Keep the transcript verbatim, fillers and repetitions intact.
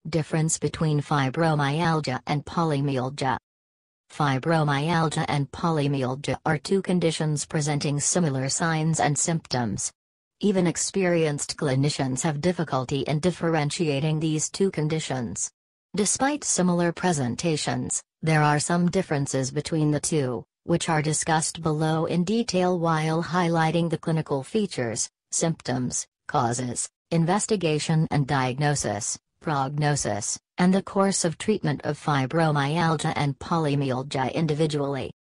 Difference between fibromyalgia and polymyalgia. Fibromyalgia and polymyalgia are two conditions presenting similar signs and symptoms. Even experienced clinicians have difficulty in differentiating these two conditions. Despite similar presentations, there are some differences between the two, which are discussed below in detail while highlighting the clinical features, symptoms, causes, investigation and diagnosis, prognosis, and the course of treatment of fibromyalgia and polymyalgia individually.